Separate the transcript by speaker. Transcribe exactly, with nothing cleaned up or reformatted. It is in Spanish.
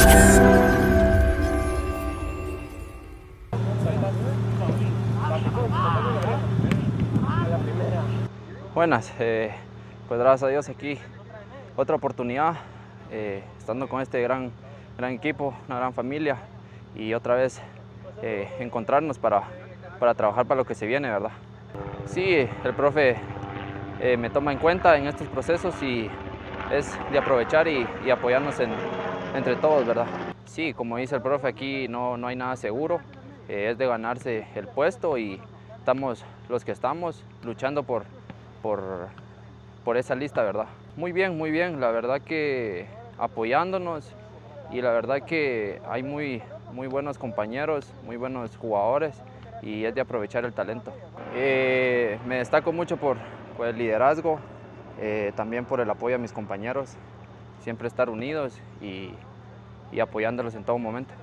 Speaker 1: Buenas, eh, pues gracias a Dios aquí otra oportunidad, eh, estando con este gran, gran equipo, una gran familia y otra vez eh, encontrarnos para, para trabajar para lo que se viene, ¿verdad? Sí, el profe eh, me toma en cuenta en estos procesos y es de aprovechar y, y apoyarnos en, entre todos, ¿verdad? Sí, como dice el profe, aquí no, no hay nada seguro, eh, es de ganarse el puesto y estamos los que estamos luchando por, por, por esa lista, ¿verdad? Muy bien, muy bien, la verdad que apoyándonos y la verdad que hay muy, muy buenos compañeros, muy buenos jugadores y es de aprovechar el talento. Eh, me destaco mucho por, por el liderazgo, eh, también por el apoyo a mis compañeros, siempre estar unidos y, y apoyándolos en todo momento.